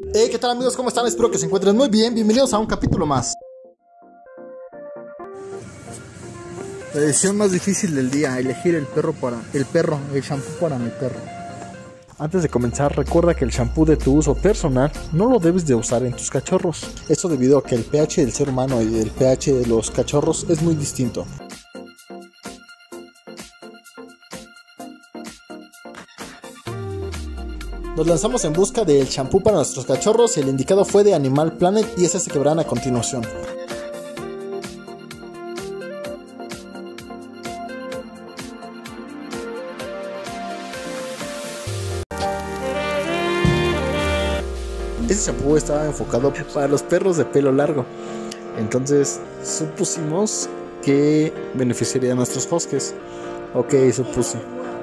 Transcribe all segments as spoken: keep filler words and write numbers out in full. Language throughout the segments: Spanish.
Hey, ¿qué tal amigos? ¿Cómo están? Espero que se encuentren muy bien. Bienvenidos a un capítulo más. La decisión más difícil del día, elegir el perro para el perro, el shampoo para mi perro. Antes de comenzar, recuerda que el shampoo de tu uso personal no lo debes de usar en tus cachorros. Esto debido a que el pH del ser humano y el pH de los cachorros es muy distinto. Nos lanzamos en busca del shampoo para nuestros cachorros y el indicado fue de Animal Planet y es este que verán a continuación. Este shampoo estaba enfocado para los perros de pelo largo, entonces supusimos que beneficiaría a nuestros huskies. Ok, supuse.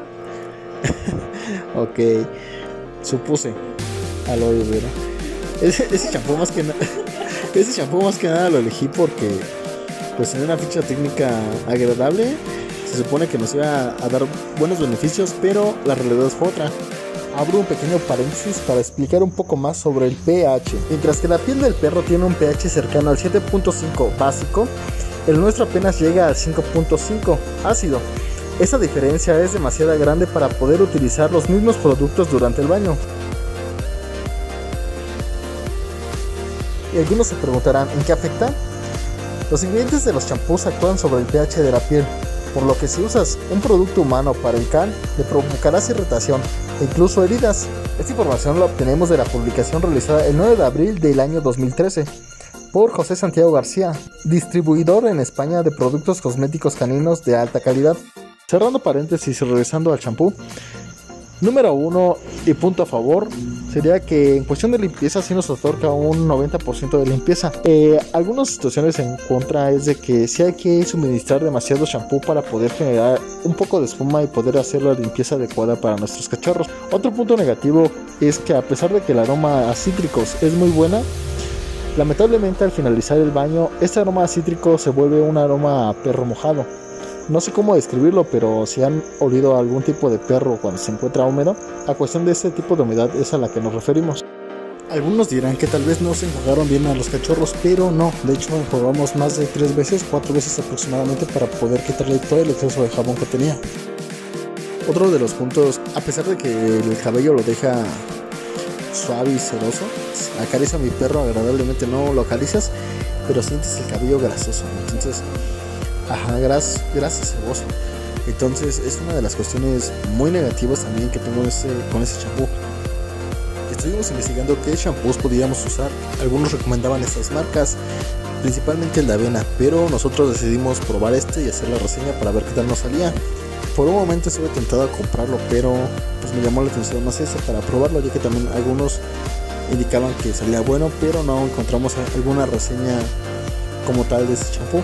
ok. Supuse al oír, ¿verdad? Ese, ese shampoo más que nada ese shampoo más que nada lo elegí porque pues en una ficha técnica agradable se supone que nos iba a dar buenos beneficios, pero la realidad fue otra. Abro un pequeño paréntesis para explicar un poco más sobre el pH. Mientras que la piel del perro tiene un pH cercano al siete punto cinco básico, el nuestro apenas llega al cinco punto cinco ácido. Esa diferencia es demasiado grande para poder utilizar los mismos productos durante el baño. Y algunos se preguntarán, ¿en qué afecta? Los ingredientes de los champús actúan sobre el pH de la piel, por lo que si usas un producto humano para el can, le provocarás irritación e incluso heridas. Esta información la obtenemos de la publicación realizada el nueve de abril del año dos mil trece. Por José Santiago García, distribuidor en España de productos cosméticos caninos de alta calidad. Cerrando paréntesis y regresando al champú, número uno y punto a favor sería que en cuestión de limpieza sí nos otorga un noventa por ciento de limpieza. Eh, algunas situaciones en contra es de que sí hay que suministrar demasiado champú para poder generar un poco de espuma y poder hacer la limpieza adecuada para nuestros cachorros. Otro punto negativo es que a pesar de que el aroma a cítricos es muy buena, lamentablemente al finalizar el baño este aroma a cítrico se vuelve un aroma a perro mojado. No sé cómo describirlo, pero si han olido a algún tipo de perro cuando se encuentra húmedo, a cuestión de este tipo de humedad es a la que nos referimos. Algunos dirán que tal vez no se enjuagaron bien a los cachorros, pero no, de hecho enjuagamos más de tres veces, cuatro veces aproximadamente para poder quitarle todo el exceso de jabón que tenía. Otro de los puntos, a pesar de que el cabello lo deja suave y sedoso, acaricia a mi perro agradablemente, no lo acaricias, pero sientes el cabello grasoso, entonces... Ajá, gras, grasa cebosa. Entonces es una de las cuestiones muy negativas también que tengo ese, con ese champú. Estuvimos investigando qué shampoos podíamos usar. Algunos recomendaban estas marcas, principalmente el de avena, pero nosotros decidimos probar este y hacer la reseña para ver qué tal nos salía. Por un momento estuve tentado a comprarlo, pero pues me llamó la atención más ese para probarlo, ya que también algunos indicaban que salía bueno, pero no encontramos alguna reseña como tal de ese champú.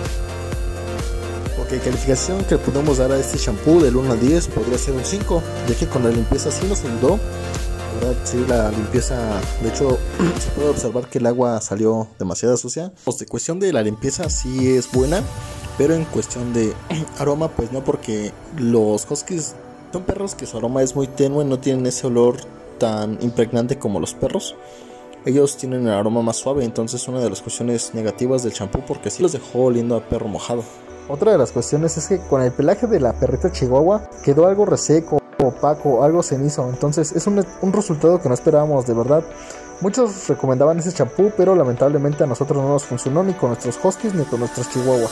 Ok, calificación que podemos dar a este shampoo del uno al diez podría ser un cinco, ya que con la limpieza sí nos ayudó. La verdad, sí, la limpieza, de hecho, se puede observar que el agua salió demasiado sucia. Pues de cuestión de la limpieza sí es buena, pero en cuestión de aroma, pues no, porque los huskies son perros que su aroma es muy tenue, no tienen ese olor tan impregnante como los perros. Ellos tienen el aroma más suave, entonces una de las cuestiones negativas del shampoo, porque sí los dejó oliendo a perro mojado. Otra de las cuestiones es que con el pelaje de la perrita chihuahua quedó algo reseco, opaco, algo cenizo, entonces es un, un resultado que no esperábamos de verdad. Muchos recomendaban ese champú, pero lamentablemente a nosotros no nos funcionó ni con nuestros huskies ni con nuestros chihuahuas.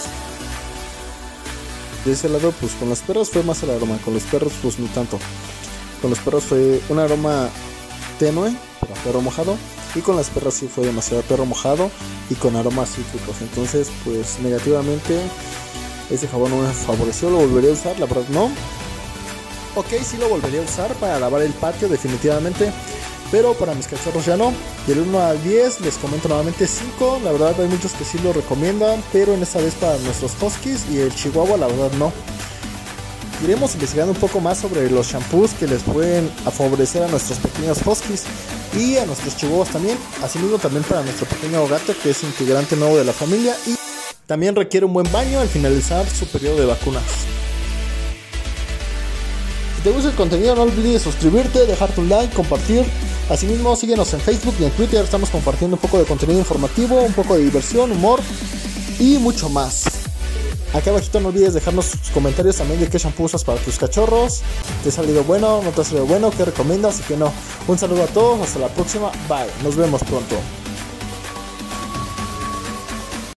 De ese lado, pues con los perros fue más el aroma, con los perros pues no tanto. Con los perros fue un aroma tenue, pero perro mojado, y con las perras sí fue demasiado perro mojado y con aromas cítricos, entonces pues negativamente ese jabón no me favoreció. ¿Lo volvería a usar? La verdad no. Ok, sí lo volvería a usar para lavar el patio definitivamente, pero para mis cachorros ya no. Del uno al diez les comento nuevamente cinco. La verdad hay muchos que sí lo recomiendan, pero en esta vez para nuestros huskies y el chihuahua la verdad no. Iremos investigando un poco más sobre los shampoos que les pueden favorecer a nuestros pequeños huskies y a nuestros chihuahuas también. Asimismo también para nuestro pequeño gato, que es integrante nuevo de la familia y también requiere un buen baño al finalizar su periodo de vacunas. Si te gusta el contenido no olvides suscribirte, dejar tu like, compartir Asimismo, síguenos en Facebook y en Twitter, estamos compartiendo un poco de contenido informativo, un poco de diversión, humor y mucho más. Acá abajito no olvides dejarnos tus comentarios también de qué shampoo usas para tus cachorros. ¿Te ha salido bueno? ¿No te ha salido bueno? ¿Qué recomiendas y qué no? Un saludo a todos, hasta la próxima, bye, nos vemos pronto.